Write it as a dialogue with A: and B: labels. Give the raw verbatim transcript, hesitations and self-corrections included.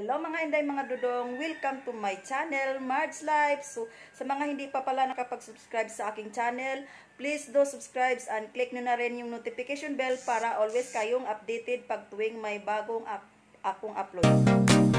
A: Hello mga inday, mga dudong, welcome to my channel, Marge Life. So, sa mga hindi pa pala nakapag-subscribe sa aking channel, please do subscribe and click nyo na rin yung notification bell para always kayong updated pag tuwing may bagong akong upload.